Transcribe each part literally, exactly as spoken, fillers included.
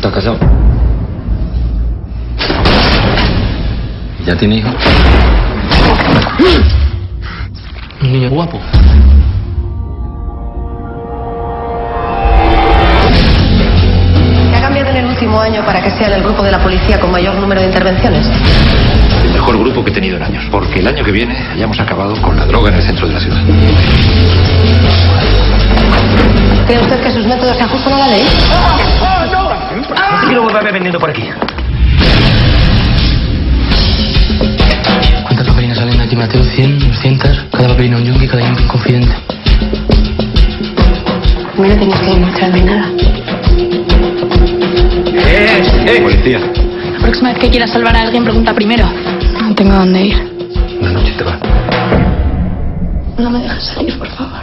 ¿Estás casado? ¿Ya tiene hijos? Un niño guapo. ¿Qué ha cambiado en el último año para que sea el grupo de la policía con mayor número de intervenciones? El mejor grupo que he tenido en años, porque el año que viene hayamos acabado con la droga en el centro de la ciudad. ¿Cree usted que sus métodos se ajustan a la ley? ¡Oh, no! No te quiero volver a ver vendiendo por aquí. ¿Cuántas papelinas salen de aquí, Mateo? ¿cien? ¿doscientas? Cada papelina un yunque, cada yunque un confidente. A mí no tienes que demostrarme nada. ¡Eh! ¡Eh! Policía. La próxima vez que quieras salvar a alguien, pregunta primero. No tengo a dónde ir. Una noche te va. No me dejes salir, por favor.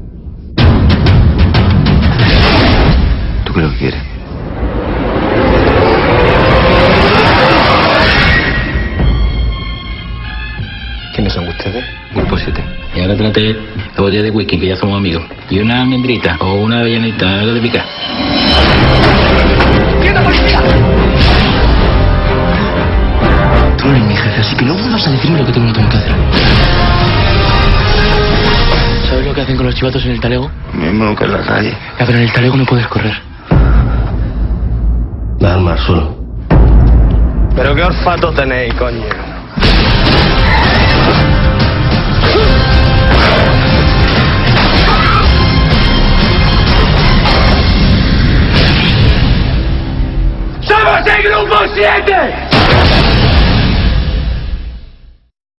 ¿Tú qué es lo que quieres? ¿Quiénes son ustedes? Grupo siete. Y ahora trate la botella de whisky, que ya somos amigos. Y una almendrita o una avellanita, algo de picar. ¡Quieta, policía! Tú no eres mi jefe, así que no vas a decirme lo que tengo o no tengo que hacer. ¿Sabes lo que hacen con los chivatos en el talego? Mismo que en la calle. Ya, pero en el talego no puedes correr. La arma al suelo. Pero qué olfato tenéis, coño.